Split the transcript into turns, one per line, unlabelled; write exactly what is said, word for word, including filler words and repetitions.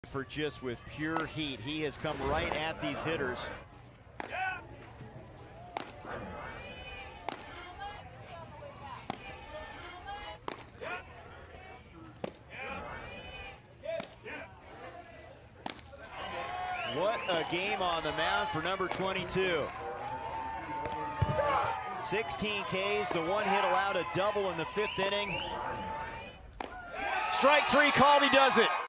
For just with pure heat. He has come right at these hitters. What a game on the mound for number twenty-two. sixteen K's, the one hit allowed a double in the fifth inning. Strike three called, he does it.